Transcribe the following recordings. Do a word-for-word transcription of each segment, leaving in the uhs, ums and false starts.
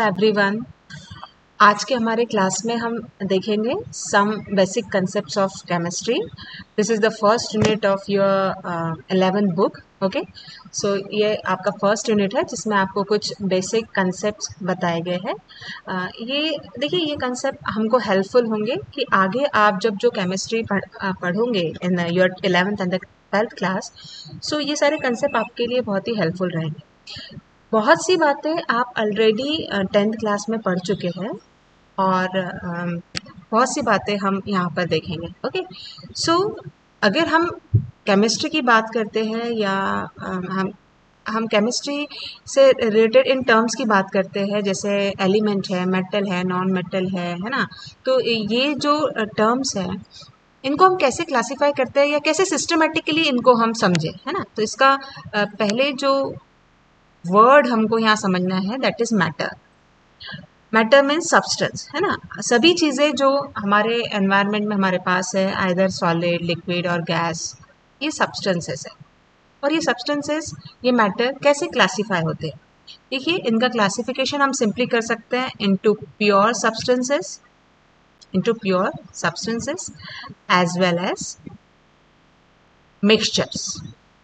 Everyone, आज के हमारे क्लास में हम देखेंगे some basic concepts of chemistry. This is the first unit of your eleventh book. Okay, so ये आपका फर्स्ट यूनिट है जिसमें आपको कुछ बेसिक कंसेप्ट्स बताए गए हैं। uh, ये देखिए, ये कंसेप्ट हमको हेल्पफुल होंगे कि आगे आप जब जो केमिस्ट्री पढ़, uh, पढ़ोगे in your eleventh and twelfth class, so ये सारे कंसेप्ट आपके लिए बहुत ही हेल्पफुल रहेंगे। बहुत सी बातें आप ऑलरेडी टेंथ क्लास में पढ़ चुके हैं और um, बहुत सी बातें हम यहाँ पर देखेंगे। ओके, सो अगर हम केमिस्ट्री की बात करते हैं या um, हम हम केमिस्ट्री से रिलेटेड इन टर्म्स की बात करते हैं, जैसे एलिमेंट है, मेटल है, नॉन मेटल है है ना। तो ये जो टर्म्स हैं, इनको हम कैसे क्लासिफाई करते हैं या कैसे सिस्टमेटिकली इनको हम समझें, है ना। तो इसका uh, पहले जो वर्ड हमको यहाँ समझना है, that is matter. Matter means substance, है ना। सभी चीज़ें जो हमारे एनवायरनमेंट में हमारे पास है, आइदर सॉलिड, लिक्विड और गैस, ये सब्सटेंसेस है। और ये सब्सटेंसेस, ये मैटर कैसे क्लासीफाई होते हैं? देखिए, इनका क्लासिफिकेशन हम सिंपली कर सकते हैं into pure substances, into pure substances as well as mixtures.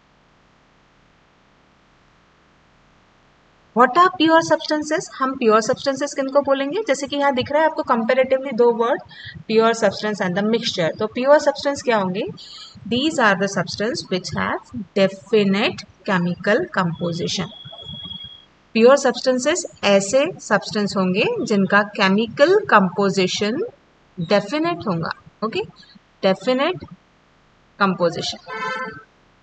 What are pure substances? हम प्योर सब्सटेंसेस किनको बोलेंगे? जैसे कि यहाँ दिख रहा है आपको कंपेरेटिवली दो word, pure substance and the mixture. तो प्योर सब्सटेंस क्या होंगे? These are the substance which have definite chemical composition. Pure substances ऐसे सब्सटेंस होंगे जिनका केमिकल कंपोजिशन डेफिनेट होगा। Okay, definite composition,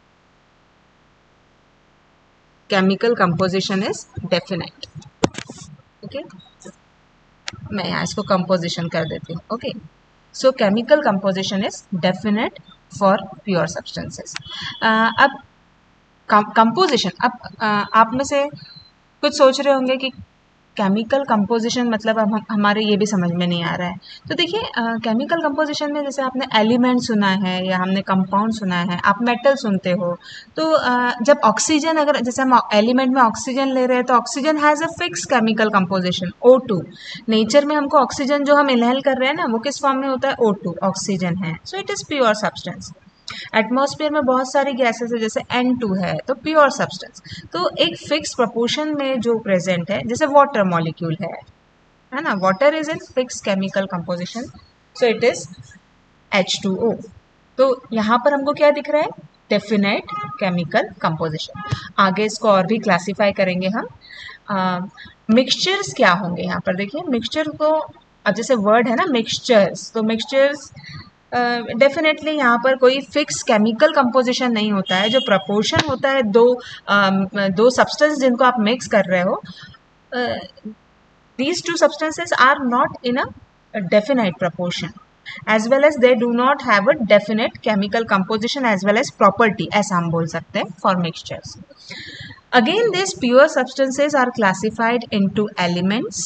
chemical composition is definite. Okay, मैं यहाँ इसको कंपोजिशन कर देती हूँ। Okay, so chemical composition is definite for pure substances. अब कंपोजिशन, अब uh, आप में से कुछ सोच रहे होंगे कि केमिकल कंपोजिशन मतलब हम हमारे ये भी समझ में नहीं आ रहा है। तो देखिए, केमिकल कंपोजिशन में जैसे आपने एलिमेंट सुना है या हमने कंपाउंड सुना है, आप मेटल सुनते हो। तो uh, जब ऑक्सीजन, अगर जैसे हम एलिमेंट में ऑक्सीजन ले रहे हैं, तो oxygen has a fix chemical composition O two. Nature में हमको ऑक्सीजन जो हम इनहेल कर रहे हैं ना, वो किस फॉर्म में होता है? ओ टू, ऑक्सीजन है। So it is pure substance. Atmosphere में बहुत सारी गैसेस है, जैसे एन टू है, तो प्योर सब्सटेंस। तो एक फिक्स प्रपोर्शन में जो प्रेजेंट है, जैसे वाटर मॉलिक्यूल है है ना, water is in fix chemical composition, so it is H two O. तो यहाँ पर हमको क्या दिख रहा है? Definite chemical composition. आगे इसको और भी क्लासीफाई करेंगे हम। मिक्सचर्स uh, क्या होंगे यहाँ पर? देखिए, मिक्सचर को, अब जैसे वर्ड है ना मिक्सचर्स, तो मिक्सचर्स डेफिनेटली uh, यहाँ पर कोई फिक्स केमिकल कंपोजिशन नहीं होता है। जो प्रपोर्शन होता है दो uh, दो सब्सटेंस जिनको आप मिक्स कर रहे हो, these two substances are not in a, a definite proportion, as well as they do not have a definite chemical composition as well as property, ऐसा हम बोल सकते हैं for mixtures. Again, these pure substances are classified into elements,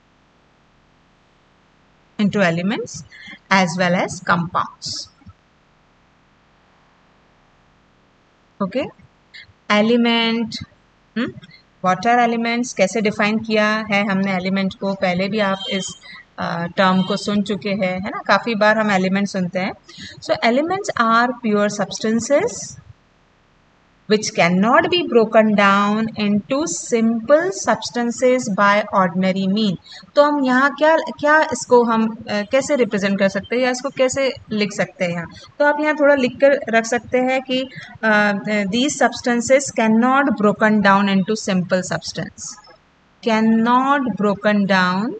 into elements as well as compounds. Okay, element, hmm? Water elements कैसे define किया है हमने element को? पहले भी आप इस टर्म uh, को सुन चुके हैं, है ना। काफ़ी बार हम एलिमेंट सुनते हैं। So elements are pure substances which cannot be broken down into simple substances by ordinary mean. तो हम यहाँ क्या क्या इसको हम uh, कैसे रिप्रेजेंट कर सकते हैं या इसको कैसे लिख सकते हैं यहाँ? तो आप यहाँ थोड़ा लिख कर रख सकते हैं कि these substances cannot broken down into simple substance, cannot broken down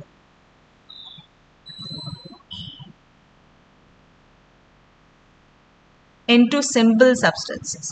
into simple substances.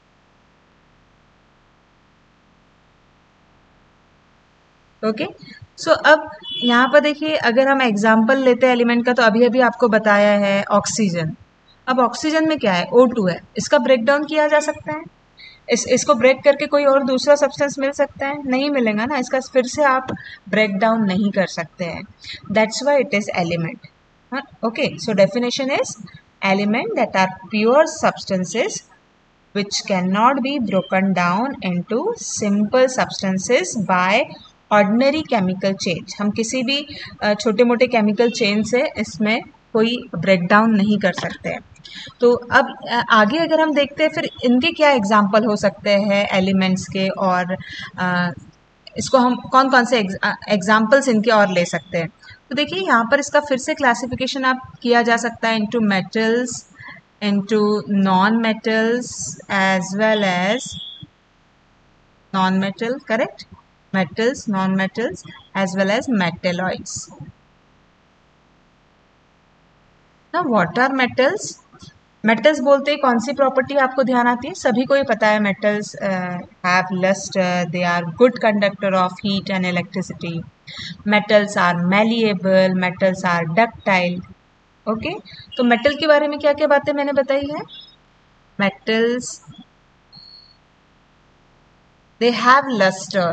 Okay, so अब यहाँ पर देखिए, अगर हम एग्जाम्पल लेते हैं एलिमेंट का, तो अभी अभी आपको बताया है ऑक्सीजन। अब ऑक्सीजन में क्या है? ओ टू है। इसका ब्रेक डाउन किया जा सकता है? इस इसको ब्रेक करके कोई और दूसरा सब्सटेंस मिल सकता है? नहीं मिलेगा ना, इसका फिर से आप ब्रेक डाउन नहीं कर सकते हैं। That's why it is element. Okay, so definition is element that are pure substances which cannot be broken down into simple substances by ordinary chemical change, हम किसी भी छोटे मोटे केमिकल चेंज से इसमें कोई ब्रेकडाउन नहीं कर सकते हैं। तो अब आगे अगर हम देखते हैं फिर इनके क्या एग्जाम्पल हो सकते हैं एलिमेंट्स के, और आ, इसको हम कौन कौन से एग्जाम्पल्स इनके और ले सकते हैं। तो देखिए यहाँ पर इसका फिर से क्लासिफिकेशन आप किया जा सकता है into metals, into non metals as well as non metal, correct, metals, non-metals as well as metalloids. Now what are metals? metals बोलते कौन सी प्रॉपर्टी आपको ध्यान आती है? सभी को ये पता है metals have luster, they are good conductor of heat and electricity. metals are malleable, metals are ductile. Okay okay? तो मेटल के बारे में क्या क्या बातें मैंने बताई है? metals they have luster.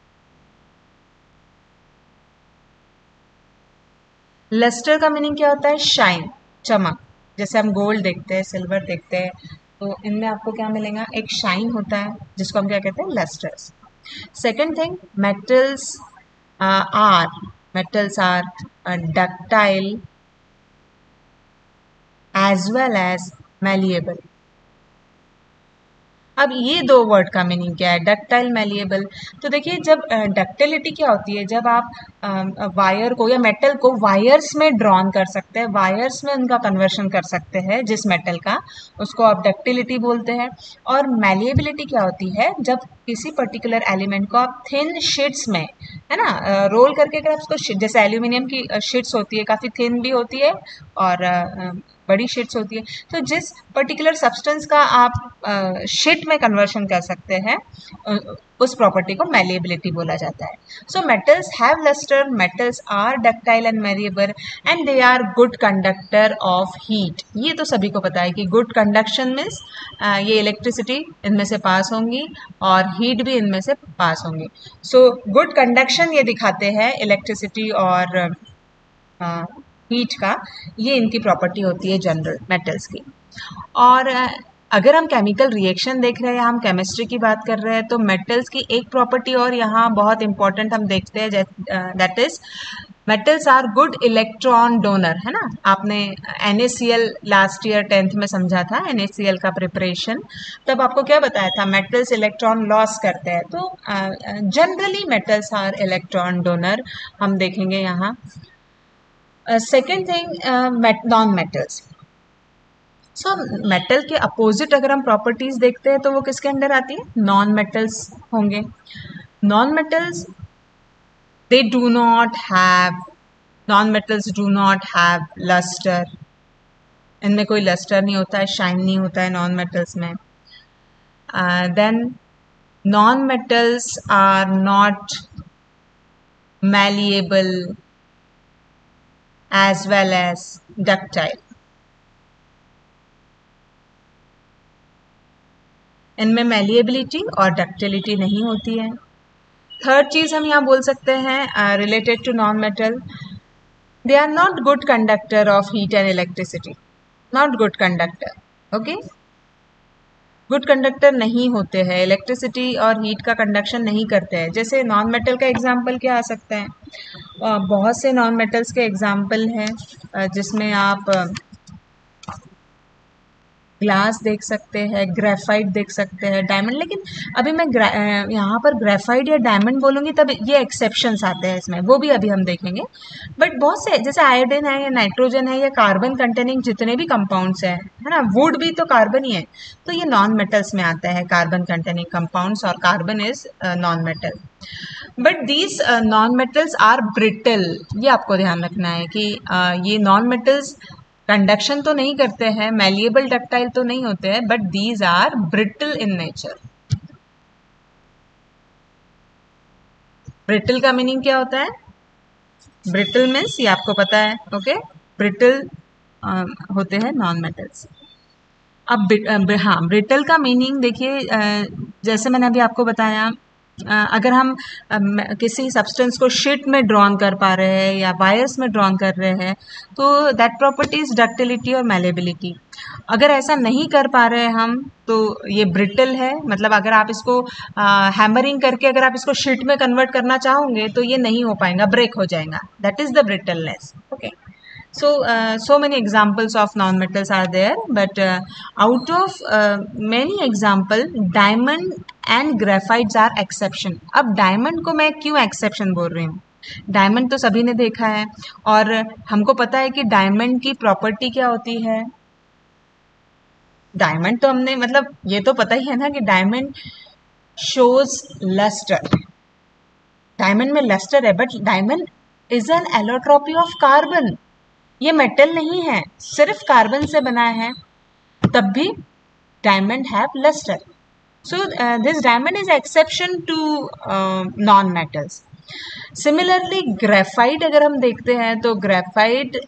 Lustre का मीनिंग क्या होता है? शाइन, चमक। जैसे हम गोल्ड देखते हैं, सिल्वर देखते हैं, तो इनमें आपको क्या मिलेगा? एक शाइन होता है जिसको हम क्या कहते हैं? Lustres. Second thing, metals are metals are ductile as well as malleable. अब ये दो वर्ड का मीनिंग क्या है? Ductile, malleable. तो देखिए जब डक्टिलिटी क्या होती है, जब आप वायर को या मेटल को वायर्स में ड्रॉन कर सकते हैं, वायर्स में उनका कन्वर्शन कर सकते हैं जिस मेटल का, उसको आप डक्टिलिटी बोलते हैं। और मैलिएबिलिटी क्या होती है? जब किसी पर्टिकुलर एलिमेंट को आप थिन शीट्स में, है ना, रोल करके अगर आप उसको, जैसे एल्यूमिनियम की शीट्स होती है, काफ़ी थिन भी होती है और बड़ी शीट्स होती है, तो जिस पर्टिकुलर सब्सटेंस का आप शीट में कन्वर्शन कर सकते हैं उस प्रॉपर्टी को मैलिएबिलिटी बोला जाता है। So metals have lustre, metals are ductile and malleable and they are good conductor of heat. ये तो सभी को पता है कि गुड कंडक्शन मीन्स ये इलेक्ट्रिसिटी इनमें से पास होंगी और हीट भी इनमें से पास होंगी। सो गुड कंडक्शन ये दिखाते हैं इलेक्ट्रिसिटी और uh, हीट का, ये इनकी प्रॉपर्टी होती है जनरल मेटल्स की। और अगर हम केमिकल रिएक्शन देख रहे हैं, हम केमिस्ट्री की बात कर रहे हैं, तो मेटल्स की एक प्रॉपर्टी और यहाँ बहुत इंपॉर्टेंट हम देखते हैं, that is metals are good electron donor, है ना। आपने N A C L last year tenth में समझा था, एन ए सी एल का प्रिपरेशन, तब आपको क्या बताया था? मेटल्स इलेक्ट्रॉन लॉस करते हैं। तो generally metals are electron donor, हम देखेंगे यहाँ। Second thing, non metals. So metal के अपोजिट अगर हम प्रॉपर्टीज देखते हैं तो वो किसके अंडर आती है? नॉन मेटल्स होंगे। Non metals they do not have non metals do not have lustre, इनमें कोई लस्टर नहीं होता है, शाइन नहीं होता है नॉन मेटल्स में। Then non metals are not malleable as well as ductile. इनमें मैलिएबिलिटी और डक्टिलिटी नहीं होती है। थर्ड चीज हम यहाँ बोल सकते हैं related to non metal, they are not good conductor of heat and electricity, not good conductor. Okay, good conductor नहीं होते हैं, इलेक्ट्रिसिटी और हीट का कंडक्शन नहीं करते हैं। जैसे नॉन मेटल का एग्जांपल क्या आ सकता है? uh, बहुत से नॉन मेटल्स के एग्जांपल हैं uh, जिसमें आप ग्लास देख सकते हैं, ग्रेफाइट देख सकते हैं, डायमंड। लेकिन अभी मैं यहाँ पर ग्रेफाइट या डायमंड बोलूँगी तब ये एक्सेप्शंस आते हैं इसमें, वो भी अभी हम देखेंगे। बट बहुत से जैसे आयोडीन है या नाइट्रोजन है या कार्बन कंटेनिंग जितने भी कंपाउंड्स हैं, है ना, वुड भी तो कार्बन ही है, तो ये नॉन मेटल्स में आता है, कार्बन कंटेनिंग कंपाउंड्स, और carbon is non metal. But these non metals are brittle, ये आपको ध्यान रखना है कि uh, ये नॉन मेटल्स कंडक्शन तो नहीं करते हैं, मैलिएबल डक्टाइल तो नहीं होते हैं, but these are brittle in nature. Brittle का मीनिंग क्या होता है? ब्रिटल मीन्स ये आपको पता है, ओके, ब्रिटल होते हैं नॉन मेटल्स। अब हाँ, ब्रिटल का मीनिंग देखिए, जैसे मैंने अभी आपको बताया, अगर हम किसी सब्सटेंस को शीट में ड्रॉन कर पा रहे हैं या वायर्स में ड्रॉन कर रहे हैं तो दैट प्रॉपर्टी इज डक्टिलिटी और मैलेबिलिटी। अगर ऐसा नहीं कर पा रहे हम तो ये ब्रिटल है, मतलब अगर आप इसको हैमरिंग करके अगर आप इसको शीट में कन्वर्ट करना चाहोगे तो ये नहीं हो पाएगा, ब्रेक हो जाएगा. That is the brittleness. Okay. So, uh, so many examples of non-metals are there, but uh, out of uh, many example, diamond and graphites are exception. अब diamond को मैं क्यों exception बोल रही हूँ? डायमंड तो सभी ने देखा है और हमको पता है कि डायमंड की प्रॉपर्टी क्या होती है. डायमंड तो हमने मतलब ये तो पता ही है ना कि डायमंड शोज लस्टर. डायमंड में लस्टर है, but diamond is an allotropy of carbon. ये मेटल नहीं है, सिर्फ कार्बन से बना है, तब भी diamond have lustre. So this diamond is exception to non metals. Similarly graphite अगर हम देखते हैं तो graphite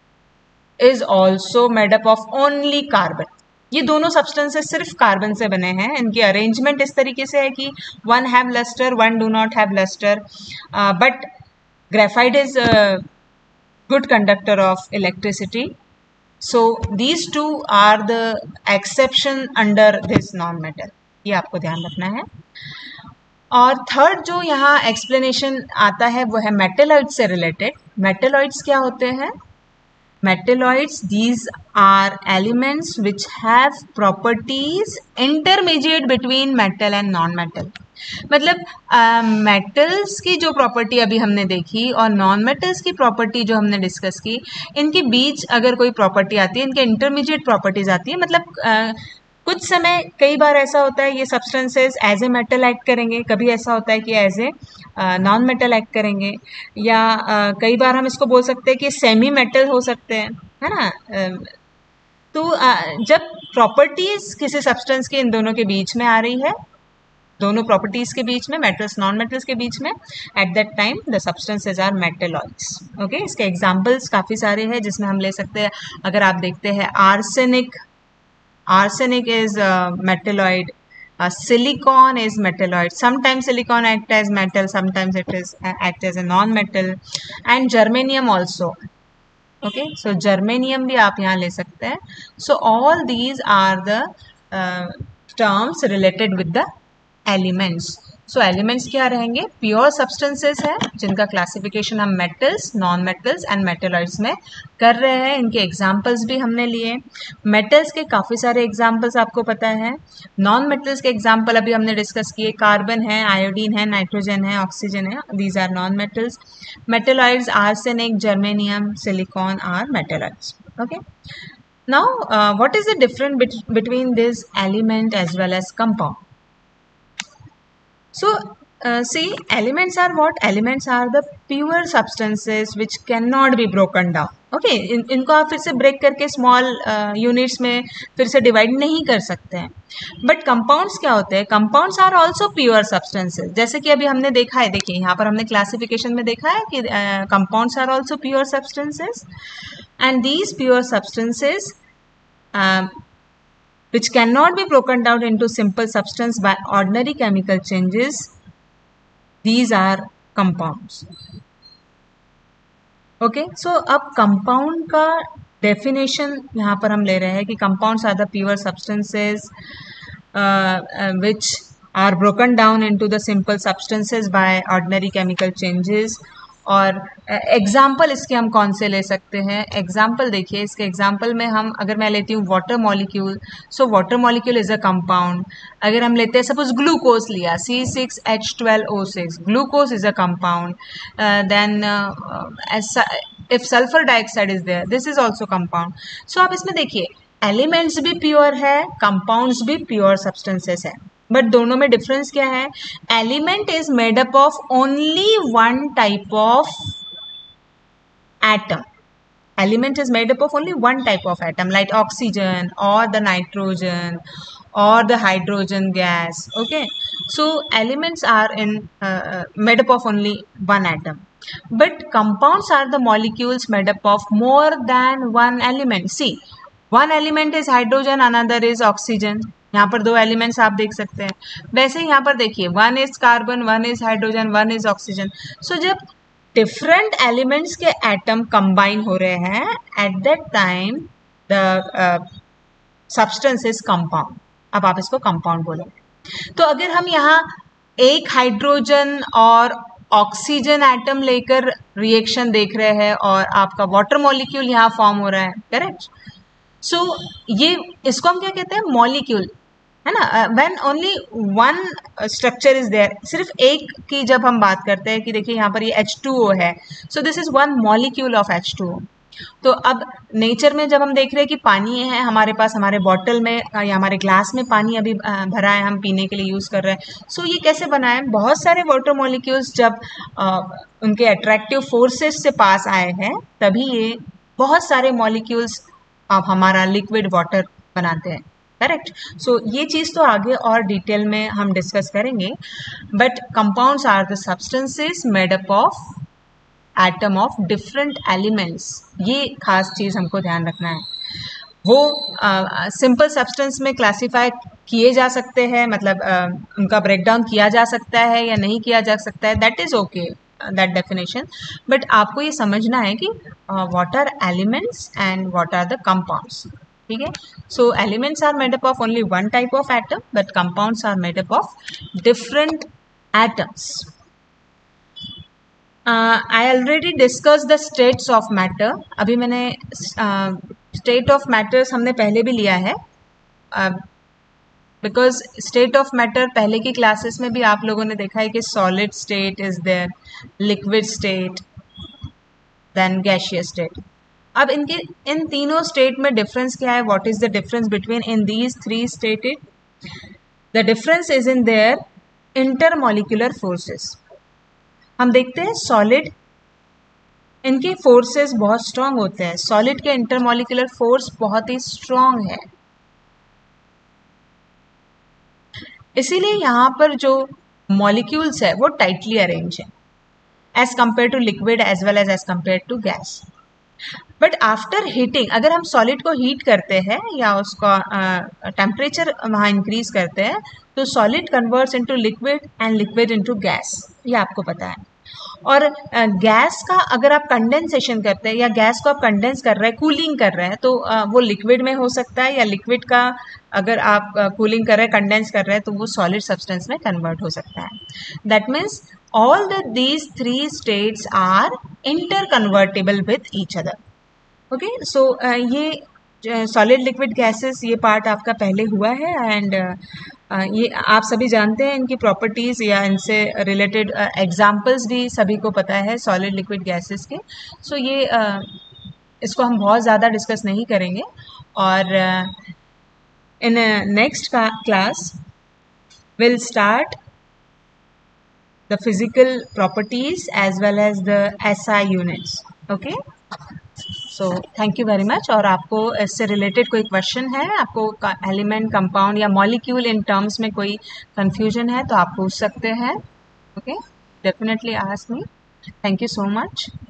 is also made up of only carbon. ये दोनों सब्सटेंसेस सिर्फ कार्बन से बने हैं. इनकी अरेंजमेंट इस तरीके से है कि one have lustre, one do not have lustre, but graphite is good conductor of electricity. So these two are the exception under this non-metal. ये आपको ध्यान रखना है. और थर्ड जो यहाँ एक्सप्लेनेशन आता है वो है मेटेलॉइड से रिलेटेड. मेटेलॉइड्स क्या होते हैं? Metalloids, these are elements which have properties intermediate between metal and non-metal. मतलब मेटल्स uh, की जो प्रॉपर्टी अभी हमने देखी और नॉन मेटल्स की प्रॉपर्टी जो हमने डिस्कस की, इनके बीच अगर कोई प्रॉपर्टी आती है, इनके इंटरमीडिएट प्रॉपर्टीज आती है. मतलब uh, कुछ समय कई बार ऐसा होता है ये substances as a metal act करेंगे, कभी ऐसा होता है कि as a non metal act करेंगे, या uh, कई बार हम इसको बोल सकते हैं कि सेमी मेटल हो सकते हैं, है ना. uh, तो uh, जब प्रॉपर्टीज किसी सब्सटेंस के इन दोनों के बीच में आ रही है, दोनों प्रॉपर्टीज के बीच में, मेटल्स नॉन मेटल्स के बीच में, at that time the substances are metalloids. Okay. इसके एग्जांपल्स काफ़ी सारे हैं जिसमें हम ले सकते हैं. अगर आप देखते हैं arsenic, arsenic is uh, metalloid, uh, silicon is metalloid. Sometimes silicon act as metal, sometimes it is uh, act as a non-metal, and germanium also. Okay, so germanium भी आप यहाँ ले सकते हैं. So all these are the uh, terms related with the elements. So elements क्या रहेंगे? Pure substances है जिनका क्लासिफिकेशन हम metals, non metals and metalloids में कर रहे हैं. इनके एग्जांपल्स भी हमने लिए. मेटल्स के काफ़ी सारे एग्जांपल्स आपको पता है. नॉन मेटल्स के एग्जांपल अभी हमने डिस्कस किए. कार्बन है, आयोडीन है, नाइट्रोजन है, ऑक्सीजन है. These are non metals. Metalloids arsenic, germanium, silicon are metalloids. Okay. Now what is the difference between this element as well as compound? So, uh, see, elements are what? Elements are the pure substances which cannot be broken down. Okay, इन इनको आप फिर से break करके small units में फिर से divide नहीं कर सकते हैं. बट कंपाउंड्स क्या होते हैं? Compounds are also pure substances. जैसे कि अभी हमने देखा है, देखिए यहाँ पर हमने क्लासिफिकेशन में देखा है कि compounds are also pure substances, and these pure substances which cannot be broken down into simple substance by ordinary chemical changes, these are compounds. Okay, so अब compound का definition यहाँ पर हम ले रहे हैं कि compounds are the pure substances uh, uh, which are broken down into the simple substances by ordinary chemical changes. और एग्जाम्पल uh, इसके हम कौन से ले सकते हैं? एग्जाम्पल देखिए, इसके एग्जाम्पल में हम अगर मैं लेती हूँ water molecule, so water molecule is a compound. अगर हम लेते हैं सपोज ग्लूकोज लिया, C six H twelve O six, glucose is a compound. Then if sulphur dioxide is there, this is also compound. सो आप इसमें देखिए एलिमेंट्स भी प्योर है, कंपाउंड्स भी प्योर सब्सटेंसेस है, बट दोनों में डिफरेंस क्या है? Element is made up of only one type of atom. Element is made up of only one type of atom, like oxygen और द नाइट्रोजन और the hydrogen gas. Okay, so elements are in made up of only one atom, but compounds are the molecules made up of more than one element. See, one element is hydrogen, another is oxygen. यहाँ पर दो elements आप देख सकते हैं. वैसे यहाँ पर देखिए, one is carbon, one is hydrogen, one is oxygen. So जब डिफरेंट एलिमेंट्स के एटम कंबाइन हो रहे हैं, at that time the substance is compound. अब आप इसको compound बोलोगे. तो अगर हम यहाँ एक हाइड्रोजन और ऑक्सीजन एटम लेकर रिएक्शन देख रहे हैं और आपका वाटर मॉलिक्यूल यहाँ फॉर्म हो रहा है, करेक्ट. सो so, ये इसको हम क्या कहते हैं, मॉलिक्यूल, है ना. When only one structure is there, सिर्फ एक की जब हम बात करते हैं कि देखिए यहाँ पर ये एच टू ओ है, so this is one molecule of H two O. तो अब नेचर में जब हम देख रहे हैं कि पानी है हमारे पास, हमारे बॉटल में या हमारे ग्लास में पानी अभी भरा है, हम पीने के लिए यूज़ कर रहे हैं. सो so, ये कैसे बना है, बहुत सारे वाटर मॉलिक्यूल्स जब आ, उनके अट्रैक्टिव फोर्सेस से पास आए हैं तभी ये बहुत सारे मॉलिक्यूल्स आप हमारा लिक्विड वाटर बनाते हैं, करेक्ट. सो so, ये चीज़ तो आगे और डिटेल में हम डिस्कस करेंगे. But compounds are the substances made up of atom of different elements. ये खास चीज़ हमको ध्यान रखना है. वो सिंपल uh, सब्सटेंस में क्लासीफाई किए जा सकते हैं, मतलब uh, उनका ब्रेकडाउन किया जा सकता है या नहीं किया जा सकता है, that is okay, that definition. But आपको ये समझना है कि what are elements and what are the compounds. ठीक है. So elements are made up of only one type of atom, but compounds are made up of different atoms. I already discuss the states of matter. अभी मैंने state of matters हमने पहले भी लिया है, because state of matter पहले की classes में भी आप लोगों ने देखा है कि solid state is there, liquid state, then gaseous state. अब इनके इन तीनों स्टेट में डिफरेंस क्या है, what is the difference between in these three stated. The difference is in their intermolecular forces. हम देखते हैं सॉलिड, इनके फोर्सेस बहुत स्ट्रांग होते हैं. सॉलिड के इंटरमॉलिक्यूलर फोर्स बहुत ही स्ट्रांग है, इसीलिए यहाँ पर जो मॉलिक्यूल्स है वो टाइटली अरेंज है as compare to liquid as well as as compare to gas. But after heating, अगर हम सॉलिड को हीट करते हैं या उसका टेम्परेचर uh, वहाँ इंक्रीज करते हैं तो solid converts into liquid and liquid into gas. ये आपको पता है. और गैस uh, का अगर आप कंडेंसेशन करते हैं या गैस को आप कंडेंस कर रहे हैं, कूलिंग कर रहे हैं, तो uh, वो लिक्विड में हो सकता है, या लिक्विड का अगर आप कूलिंग uh, कर रहे हैं, कंडेंस कर रहे हैं, तो वो सॉलिड सब्सटेंस में कन्वर्ट हो सकता है. That means all the these three states are interconvertible with each other. Okay, so uh, ये सॉलिड लिक्विड गैसेस ये पार्ट आपका पहले हुआ है, एंड uh, ये आप सभी जानते हैं इनकी प्रॉपर्टीज़ या इनसे रिलेटेड एग्जांपल्स uh, भी सभी को पता है सॉलिड लिक्विड गैसेस के. सो so, ये uh, इसको हम बहुत ज़्यादा डिस्कस नहीं करेंगे. और in next class will start the physical properties as well as the S I units. Okay, so thank you very much. और आपको इससे रिलेटेड कोई क्वेश्चन है, आपको एलिमेंट, कंपाउंड या मॉलिक्यूल इन टर्म्स में कोई कंफ्यूजन है तो आप पूछ सकते हैं. Okay, definitely ask me. Thank you so much.